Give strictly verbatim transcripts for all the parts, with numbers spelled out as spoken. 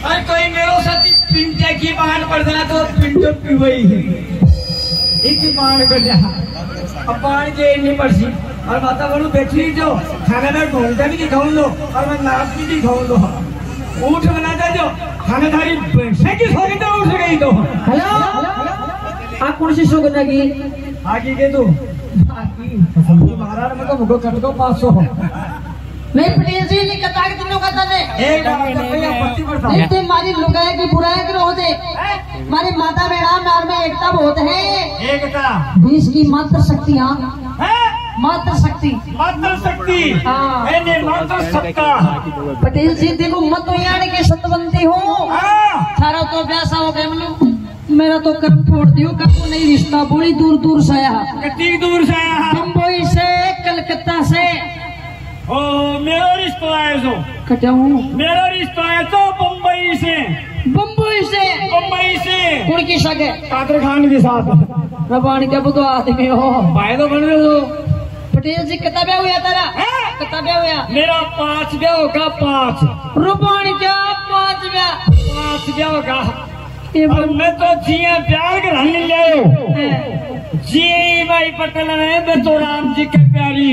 अरे कोई मेरो साथी पिंटे की बाण पड़ जाए तो पिंटो पिवई एक बाण कर जा अब बाण के नहीं पड़सी और माता बड़ू बैठी जो खाना में घूमता भी दिखाऊं लो और मैं नाच भी दिखाऊं लो ऊँट बनाता जो खाना थारी की सोगी तो उठ गई तो हेलो आप कौन सी शो करेगी आगे के तू महाराज में तो मुझको कट को पाँच सौ नहीं पटेल जी नहीं कता के तुमने कता ने एक पत्ती पर था नहीं मारी लुगाए की बुराई करो होते हमारी माता बेड़ा मार में एकता बहुत है एकता बीस की मात्र शक्ति हाँ मात्र शक्ति मात्र शक्ति हाँ मैंने मात्र सत्ता पटेल जी देखो मत तो यार के सतवंती हो सारा तो प्यासा हो गया मनु मेरा तो कर्म छोड़ दियो कब नहीं रिश्ता बड़ी दूर दूर से आया कितनी दूर से आया मुंबई से कलकत्ता से ओ मेरा रिश्ता आया सो कटाऊं मेरा रिश्ता आया तो मुंबई से बम्बई से मुंबई से उनकी सगे कादर खान के साथ रबानी का बुतो आदमी हो भाई तो बन रहे हो पटेल जी कितना ब्याह हुआ तेरा कितना ब्याह हुआ मेरा पांच ब्याह होगा पांच रुपानी क्या पांच ब्याह पांच ब्याह होगा और मैं तो जिया प्यार के रहने ले जी भाई पटेल में मैं तो राम जी के प्यारी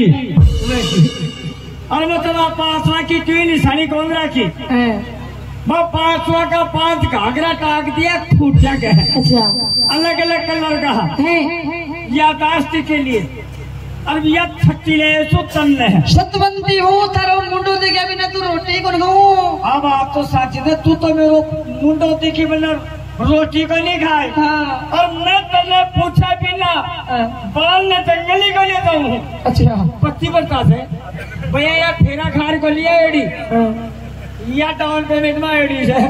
और मैं तो पांचवा की क्यों निशानी कौन राखी मैं पांचवा का पांच घाघरा टाक दिया खूटा के अच्छा अलग अलग कलर का है यादाश्त के लिए अब यह छट्टी ले सो तन है सतवंती हो तारो मुंडो देखे बिना तू रोटी कौन खाऊं अब आप तो साची दे तू तो मेरो मुंडो देखे बिना रोटी को नहीं खाए हाँ। और मैं तेने पूछा भी ना बाल ने जंगली को ले जाऊँ अच्छा पत्ती बरता से भैया यार फेरा खार को लिया एडी या डाउन पेमेंट में एडी से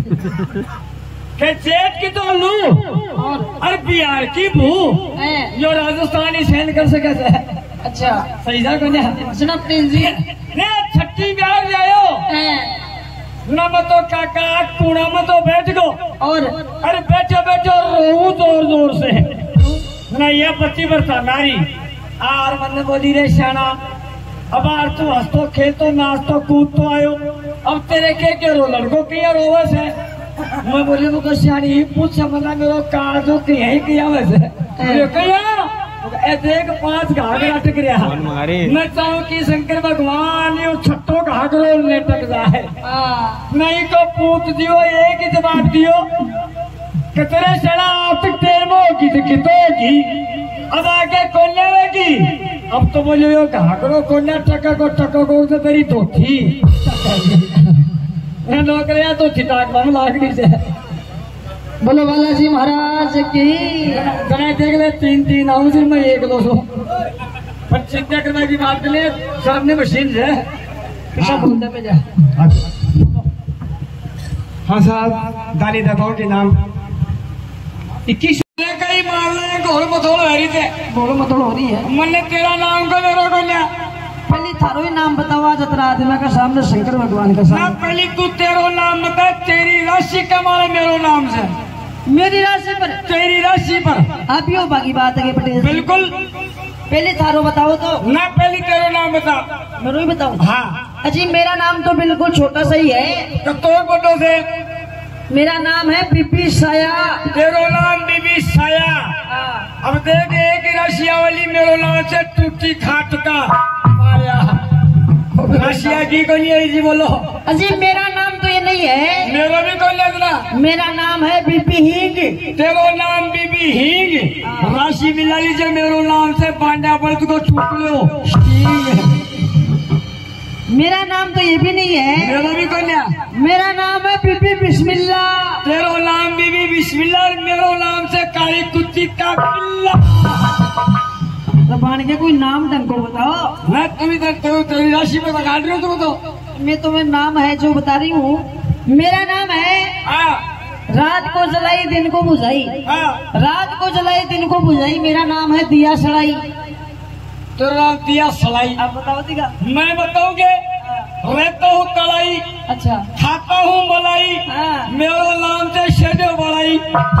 के चेट की तो लू और बिहार की भू जो राजस्थानी सहन कर सके थे अच्छा सही जा को सुना प्रिंस जी ने छठी ब्याह जायो ना मत तो काका कूड़ा मत तो बैठ गो और अरे बैठो बैठो रो जोर जोर से ना ये पत्ती बरता नारी आर मन बोली रे शाना अब आर तू हंसतो खेलतो नाचतो कूदतो आयो अब तेरे के के रो लड़को किया रोवस है मैं बोली वो को शानी पूछ मना मेरो कार जो कि यही किया वैसे कहिया ए देख पांच घाघरा टक रहा मैं चाहूँ कि शंकर भगवान ये छठो घाघरो ने टक जाए नहीं तो पूछ दियो एक ही जवाब दियो कितने सड़ा आप तक तेर में होगी तो कितो होगी अब आगे कोने होगी अब तो बोलो यो घाघरो कोने टका को टको को तो तेरी धोती नौकरिया तो छिटाक बम लाकड़ी से बोलो बालाजी महाराज की जना देख ले तीन तीन आऊं फिर मैं एक दो सौ पर चिंता करने की बात ले सामने मशीन है पिछा बोलते पे जा हाँ साहब दानी दाताओं के नाम इक्कीस कई मारने घोल मथोड़ हो रही थे बोलो मत हो रही है मैंने तेरा नाम को मेरे को लिया पहले थारो ही नाम बतावा जतरा आदमी का सामने शंकर भगवान का ना सामने पहले तू तेरो नाम बता तेरी राशि कमाए मेरो नाम से मेरी राशि पर तेरी राशि पर आप ही हो बाकी बात है पटेल बिल्कुल पहले थारो बताओ तो ना पहले तेरा नाम बता मेरे ही बताओ हाँ अजी मेरा नाम तो बिल्कुल छोटा सा ही है तो तो बोलो से मेरा नाम है बीबी साया तेरो नाम बीबी साया अब देख एक रशिया वाली मेरो नाम से टूटी खाट का माया रशिया की को नहीं जी बोलो अजी मेरा नाम तो ये नहीं है मेरा भी कोई लगना मेरा नाम है बीबी हिंग तेरो नाम बीबी हिंग राशि मिला लीजिए मेरो नाम से पांडा बल्द को छूट लो मेरा नाम तो ये भी नहीं है मेरा भी कोई नहीं मेरा नाम है बीबी बिस्मिल्लाह तेरो नाम बीबी बिस्मिल्लाह मेरो नाम से काली कुत्ती का बिल्ला रबान के कोई नाम ढंग को बताओ मैं तुम्हें तो तेरी राशि में बता रही हूँ तुम तो मैं तुम्हें नाम है जो बता रही हूँ मेरा नाम है रात को जलाई दिन को बुझाई रात को जलाई दिन को बुझाई मेरा नाम है दिया सड़ाई तेरा नाम दिया सलाई आप बताओ दिया मैं बताऊंगे रहता हूँ कलाई अच्छा खाता हूँ मलाई मेरा नाम से शेडो बड़ाई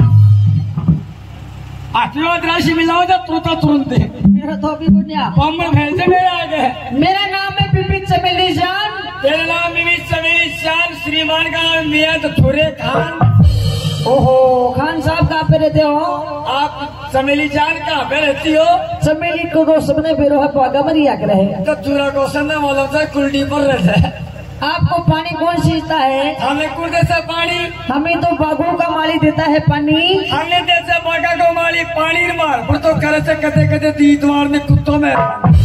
आशीर्वाद राशि मिलाओ जब तू तो तुरंत मेरा तो अभी बुनिया बम्बई भेज दे मेरे आगे मेरा नाम है बिपिन चमेली जान तेरा नाम भी सवेरे श्याम श्रीमान का मियाँ तो थोड़े खान। ओहो खान साहब कहाँ पे रहते हो आप? चमेली जान कहाँ पे रहती हो? चमेली को तो सबने बेरो है पागा मरिया के रहे तो चूरा को संदे वालों से कुल्डी पर रहता है। आपको पानी कौन सींचता है? हमें कुल देता पानी। हमें तो बागों का माली देता है पानी। हमने देता बागा को माली पानी मार पर तो करे से कदे कदे दीदवार ने कुत्तों में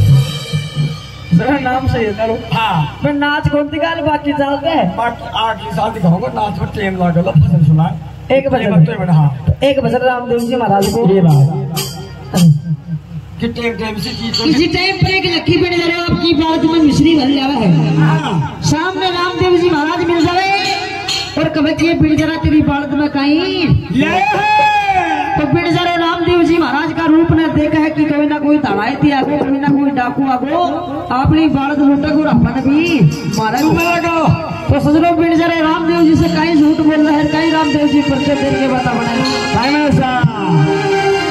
नाम से ये करो। हाँ मैं नाच कौन दिखाल बाकी चलते हैं बाकी आगे साथ दिखाऊंगा नाच पर टेम लगा लो फसल सुना एक बजर। हाँ एक बजर रामदेव जी महाराज को ये बात कि टेम टेम से चीज इसी टाइम पर एक लक्की बन जरा आपकी बात में मिश्री भर जावा है। सामने रामदेव जी महाराज मिल जावे और कभी के बिड़ जरा तेरी बात में कहीं तो बिड़ जरा रामदेव जी महाराज का रूप ने देखा है कि कभी ना कोई तड़ाई थी आगो कभी ना कोई डाकू आगो अपनी बात लूटा को अपन भी मारा तो सजनो बिड़ जरा रामदेव जी से कहीं झूठ बोल रहा है कहीं रामदेव जी परिचय दे के बता बनाए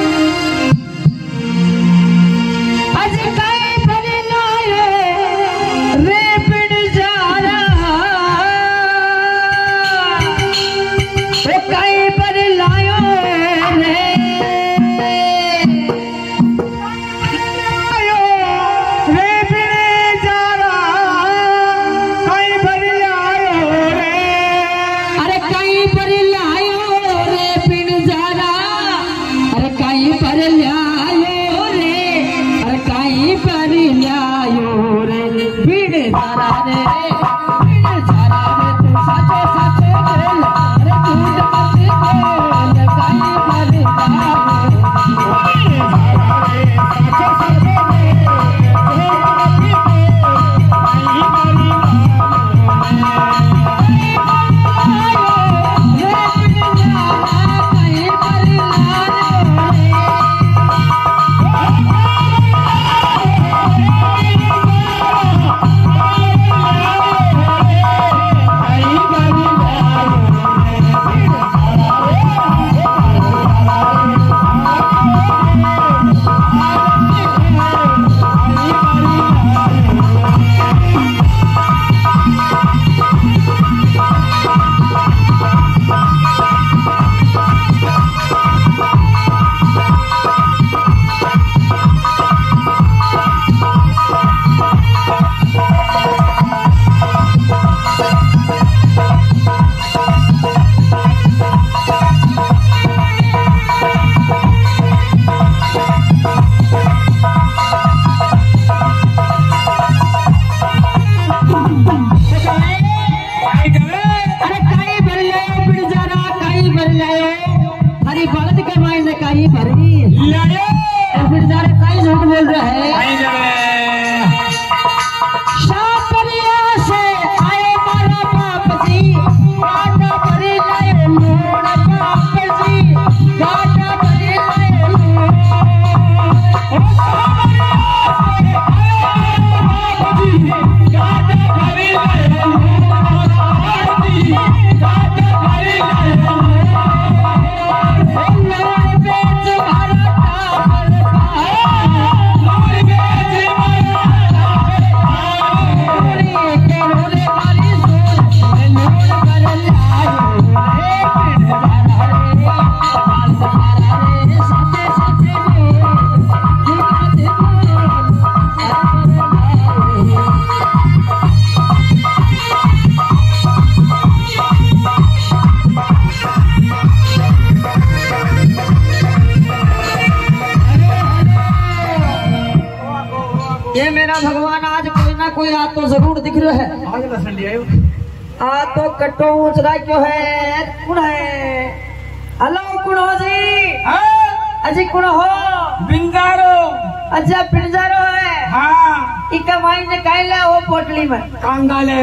भगवान आज कोई ना कोई आज तो जरूर दिख रहा है। आज तो कट्टो ऊंचरा क्यों है कौन है? हेलो कौन हो जी? अजी कौन हो? बिंजारो। अच्छा बिंजारो है। हाँ इका माई ने काई ले वो पोटली में कांगा ले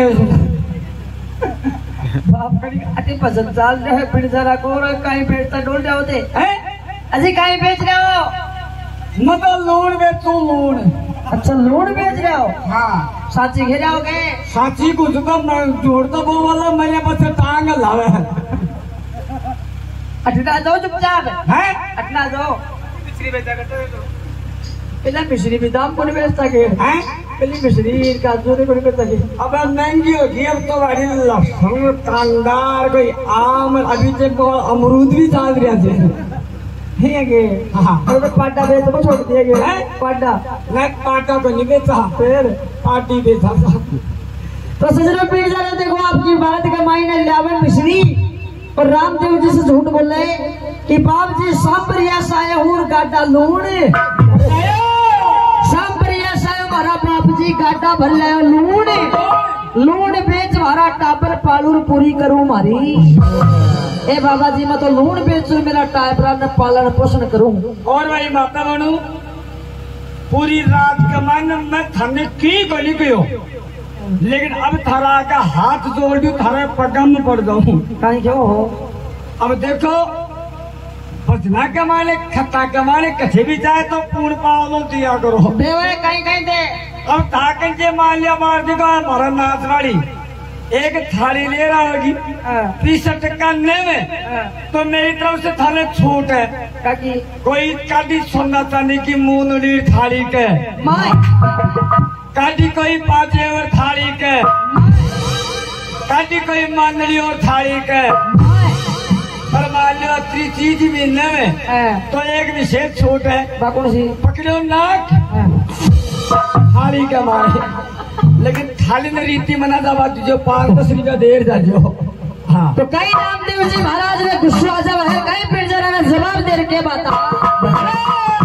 बाप कड़ी अति पसंद चाल रहे है बिंजारा को और काई बेचता डोल जाओ दे हैं? अजी काई बेच रहे हो? मतलब लूण बेचू लूण। अच्छा लूण बेच रहे हो? हाँ साची घेरा हो गए साची को तो मैं जोड़ता वो वाला मैंने बस टांग लावे अटना दो चुपचाप है अटना दो पिछली बेचा करते तो पहला मिश्री भी दाम कौन बेचता के हैं? पहली मिश्री का जोरे कौन बेचता के अब महंगी होगी अब तो बड़ी लहसुन कांदार कोई आम अभी तक अमरूद भी चल रहे थे ठीक है हाँ और तो पाटा बेच तो छोड़ दिया गया हैं? पाटा मैं पाटा को नहीं बेचा फिर पार्टी बेचा था। तो सजरा पीर जरा देखो आपकी बात का मायने लावे मिश्री और रामदेव जी से झूठ बोल रहे कि बाप जी सांबरिया सायहूर गाडा लूण सांबरिया साय हमारा बाप जी गाडा भर ले लूण लूण बेच हमारा टाबर पालूर पूरी करूं मारी ए बाबा जी मैं तो लूण बेचू मेरा टाबरा ने पालन पोषण करूं और भाई माता बनू पूरी रात कमान मैं थाने की गली गयो लेकिन अब थारा का हाथ जोड़ दू थारे पगम पड़ जाऊं कहीं क्यों हो अब देखो भजना कमाने खट्टा कमाने कथे भी जाए तो पूर्ण पाव दिया करो देवे कहीं कहीं दे अब ताकन के मान लिया मार देगा हमारा नाच वाली एक थाली ले रहा होगी तीस टक्का में तो मेरी तरफ से थाने छूट है काकी कोई काटी सोना चांदी की मूंगली थाली के माय काटी कोई पाँच और थाली के काटी कोई मांदली और थाली के पर मान लो त्री चीज भी न में तो एक विशेष छूट है बाकुन सी पकड़ो नाक थाली के मारे लेकिन थाली में रीति मना दबा जो पाँच दस रुपया देर जा जो हाँ तो कई रामदेव जी महाराज ने गुस्सा जब है कई पिंजरा ने जवाब दे के बता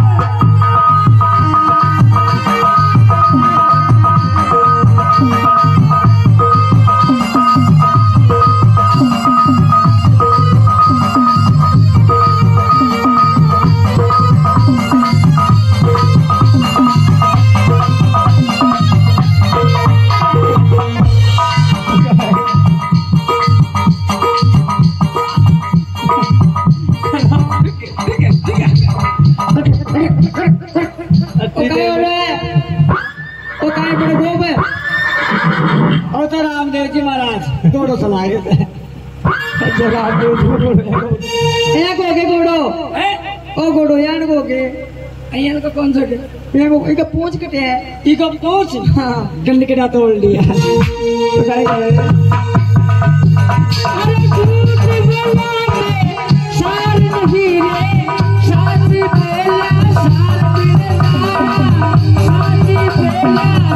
रामदेव जी महाराज घोड़ो चला रहे घोड़ो ओ घोड़ो यान को के अयन को कौन सा के ये को इका पूंछ कटे है इका पूंछ हां गंड के तोड़ लिया तो काय करे अरे झूठ बोला रे सार नहीं रे साथ बेला साथ बेला साथ बेला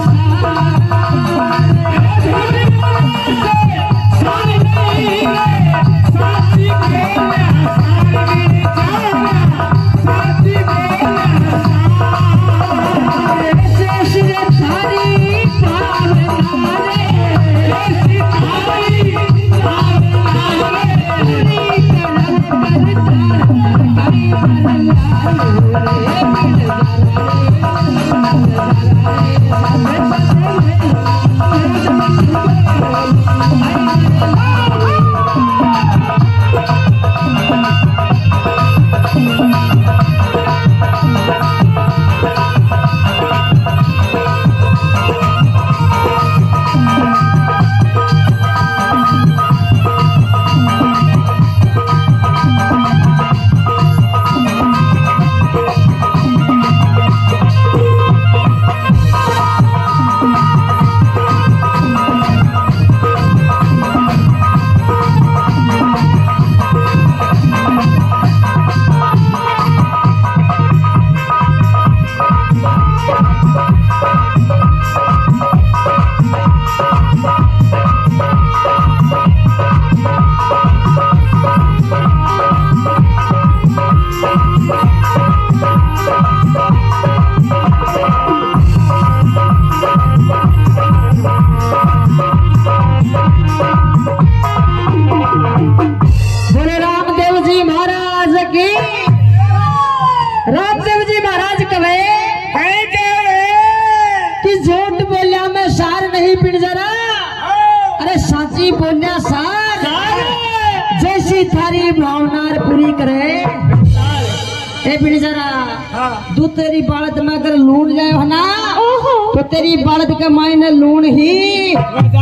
तू तेरी बालद में अगर लूट जाए हो ना तो तेरी बालद के मायने लूण ही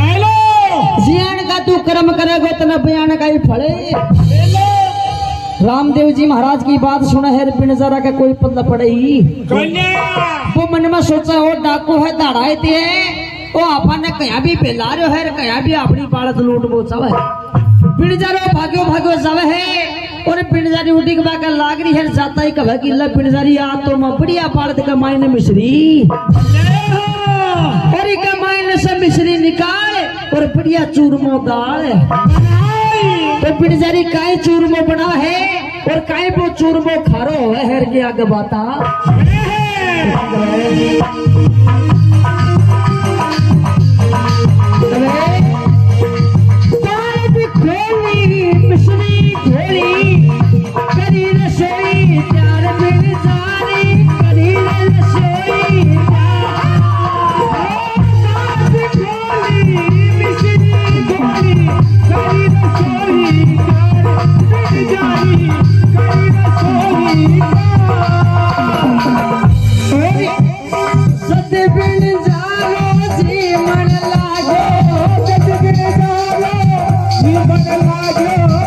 जियान का तू कर्म करेगा तो बयान का ही फले। रामदेव जी महाराज की बात सुना है पिंजरा का कोई पल्ला पड़े ही मन में सोचा वो डाकू है दड़ाए थे वो आपा ने कया भी पेला रहे है कया भी अपनी बालत लूट बोचावे पिंजारो भाग्यो भाग्यो जावे है और पिंजारी उठी के बाका लाग रही है जाता ही कभा की ला पिंजारी आ तो मैं बढ़िया बालत का मायने मिश्री और का मायने से मिश्री निकाल और बढ़िया चूरमो दाल तो पिंजारी काई चूरमो बना है और काई वो चूरमो खारो है हर के आगे बाता मिश्री घोली करी रसोई प्यार बिन जानी करी रसोई मिश्री घोली करी रसोई प्यार बिन जानी करी रसोई सद बिन जानो जी मन लागो सद बिन जानो जी मन लागो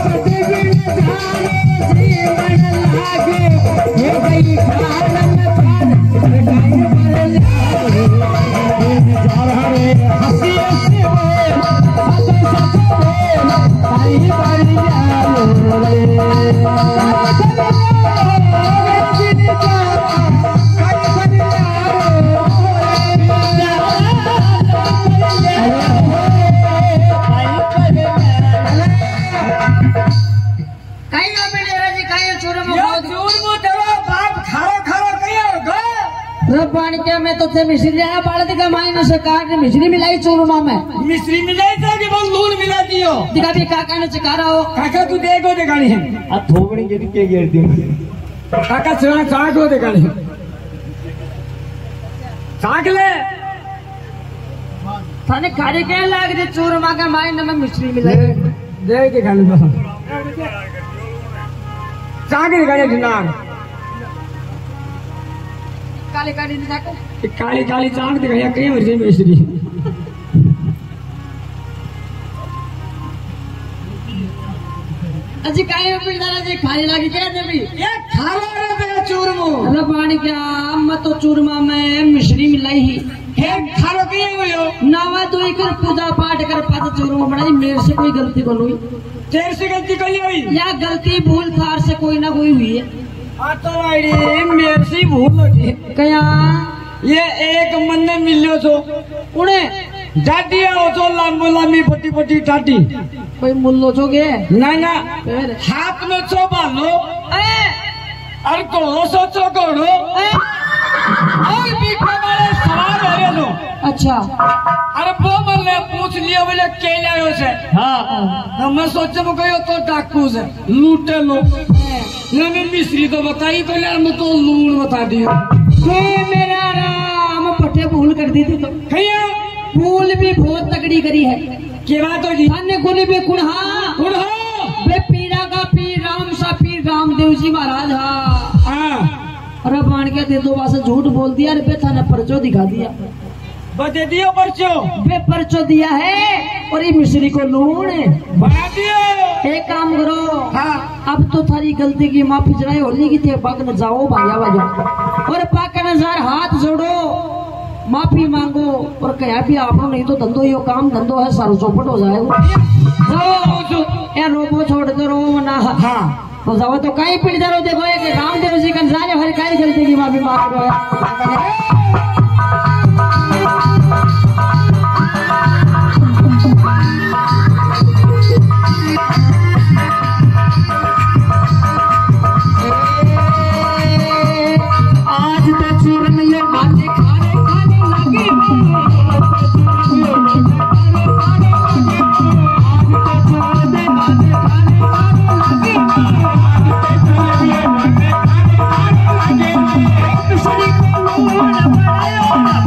पानी क्या मैं तो मिश्री आया बालद का मायने से काट मिश्री मिलाई चूरमा में मिश्री मिलाई था कि वो लून मिला दियो दिखा भी काका ने चखा रहा हो काका तू देखो दिखानी है आ थोबड़ी के के गिर दी काका चना चाट हो दिखानी है चाट ले थाने खाने के लाग दे चूरमा का मायने में मिश्री मिलाई देख के खाने बस चाट के दिखाने दिनार काली काली जाके काली काली चाट दिखाया कई वर्ष में मिश्री अजी काई में पिंडारा जी खाने लगी क्या देवी ये खावा रे तेरा चूरमो अरे पानी क्या मैं तो चूरमा में मिश्री मिलाई ही है खारो के हुयो नावा तो एक पूजा पाठ कर पाता चूरमा बनाई मेरे से कोई गलती को हुई तेरे से गलती कोई हुई या गलती भूल थार से कोई ना कोई हुई है आ तो आईडी मेरे से भूल होगी कया ये एक मन ने मिलियो छो उड़े डाडी हो तो लंबो लंबी पट्टी पट्टी डाडी कोई मुल्लो छोगे ना ना हाथ में छो बालो ए और कोड़ो सो छो कोड़ो और बीच में मारे सवार हो रहे लो अच्छा अरे वो मैंने पूछ लिया बोले के लायो से हाँ मैं सोचे वो कहो तो डाकू से लूटे लो मैंने मिश्री तो बताई तो यार मैं तो लूण बता दियो मेरा राम पट्टे भूल कर दी थी तो भैया भूल भी बहुत तगड़ी करी है क्या बात हो जी अन्य गोली में कुढ़ा कुढ़ा बे पीरा का पीर राम सा पीर रामदेव जी महाराज हाँ अरे बाण के दे दो बार झूठ बोल दिया अरे बे थाने पर्चो दिखा दिया बता दियो पर्चो बे पर्चो दिया है और ये मिश्री को लूण बना दियो एक काम करो हाँ अब तो थारी गलती की माफी जराई होली की थे पग न जाओ भाइया बाजो और पाक नजर हाथ जोड़ो माफी मांगो और कया भी आप नहीं तो धंधो यो काम धंधो है सारो चौपट हो जाएगा जाओ यार रोबो छोड़ दो रो ना हाँ तो जाओ तो कहीं पिट जाओ देखो एक रामदेव जी का जाने हर कई गलती की माफी मांगो Sorry,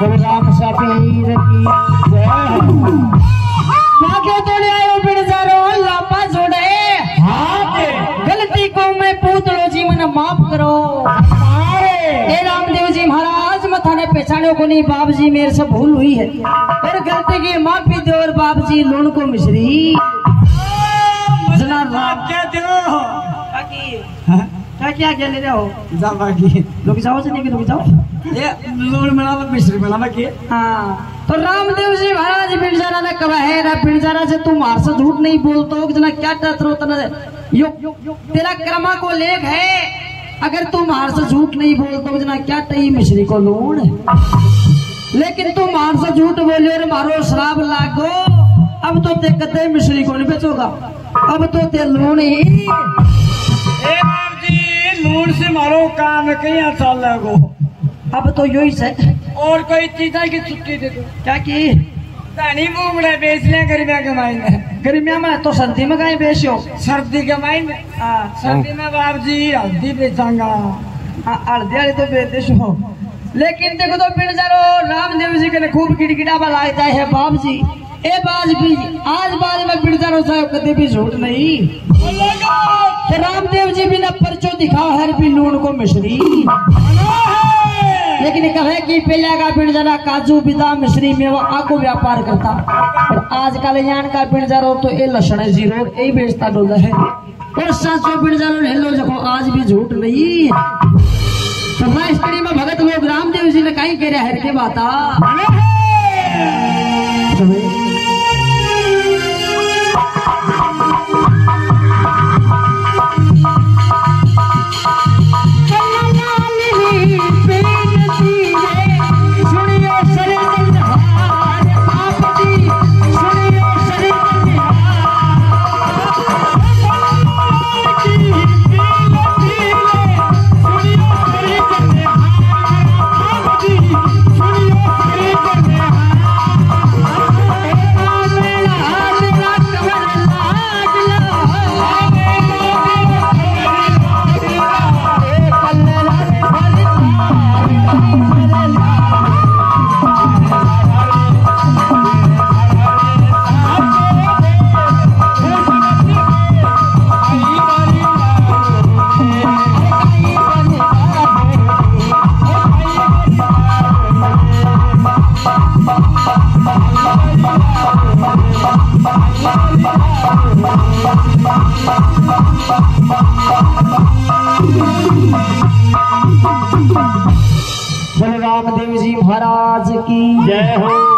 बोले राम सापीर की जय हो। भाग्यो तोड़े आयो बिरजारो लापा जोड़े गलती को मैं पूछ लो जी मन माफ करो। हे रामदेव जी महाराज मथाने पहचानो को नहीं बाप जी मेरे से भूल हुई है और गलती की माफी दो और बाप जी लूण को मिश्री जना राम क्या दो क्या क्या क्या ले रहे हो जा बाकी रुक जाओ से नहीं रुक जाओ ये लूण मिला मिश्री मिला बाकी। हाँ तो रामदेव जी महाराज पिंजारा ने कहा है रा पिंजारा से तुम मार से झूठ नहीं बोलते जना क्या टतरो तना यो तेरा कर्मा को लेख है अगर तुम मार से झूठ नहीं बोलते जना क्या टई मिश्री को लूण लेकिन तुम मार से झूठ बोले और मारो श्राप लागो अब तो ते कते मिश्री को नहीं बेचोगा अब तो ते लूण ही ए बाप जी लूण से मारो काम कहीं अच्छा लगो अब तो यही से और कोई चीज की छुट्टी दे दो क्या की धनी मूंगड़ा बेच ले गर्मिया के महीने गर्मिया में तो सर्दी में कहीं बेचो सर्दी के महीने सर्दी में बाप जी हल्दी बेचांगा हल्दी वाली तो बेचो लेकिन देखो तो पिंड जारो रामदेव जी के खूब किड़किड़ावा लगता है बाप जी ए बाज भी आज बाज में पिंड जारो साहब कभी भी झूठ नहीं तो रामदेव जी भी न परचो दिखा हर भी लूण को मिश्री लेकिन कहे कि पहले का पिंड जाना काजू बिदा मिश्री में वो आको व्यापार करता और आज का यान का पिंड जारो तो ये लक्षण जीरो यही बेचता डोला है और साचो पिंड जारो ले लो देखो आज भी झूठ नहीं तो राष्ट्रीय में भगत लोग रामदेव जी ने कहीं कह रहे हर के बाता रामदेव जी महाराज की जय हो।